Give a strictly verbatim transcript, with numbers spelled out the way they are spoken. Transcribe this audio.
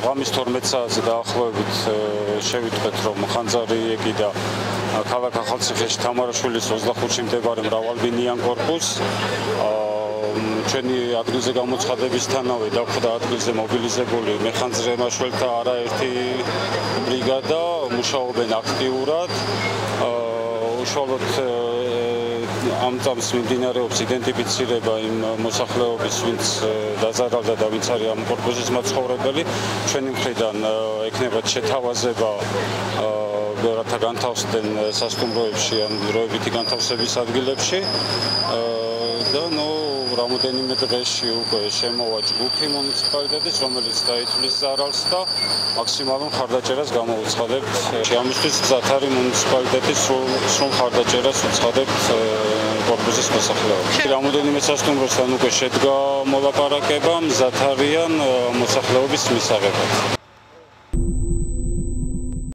ღამის თორმეტ საათზე დაახლოებით შევიტყვეთ, რომ ხანძარი იეკი და ქალაქ ახალციხეში თამარაშვილის ოცდახუთში მდებარე მრავალბინიან კორპუსს ჩვენი ადგილზე გამოცხადებისთანავე დახვდა ადგილზე მობილიზებული მეხანძრემაშველთა არაერთი ბრიგადა, მუშაობენ აქტიურად. უშუალოდ ამ წამს მიმდინარეობს იდენტიფიცირება იმ მოსახლეობის, ვინც დაზარალდა და ვინც არის ამ კორპუსის მაცხოვრებელი. ჩვენი მხრიდან ექნებათ შეთავაზება რათა განთავსდნენ სასტუმროებში ან დროებითი განთავსების ადგილებში და ნუ რამოდენიმე დღეში უკვე შემოვა ჯგუფი მუნიციპალიტეტის, რომელიც დაითვლის ზარალს და მაქსიმალურ მხარდაჭერას გამოუცხადებთ. ამისთვის გზად არის მუნიციპალიტეტის სრულ მხარდაჭერას უცხადებთ კორპუსის მოსახლეობამ. რამოდენიმე სასტუმროსთან უკვე შედგა მოლაპარაკება, მზად არიან მოსახლეობის მისაღებად.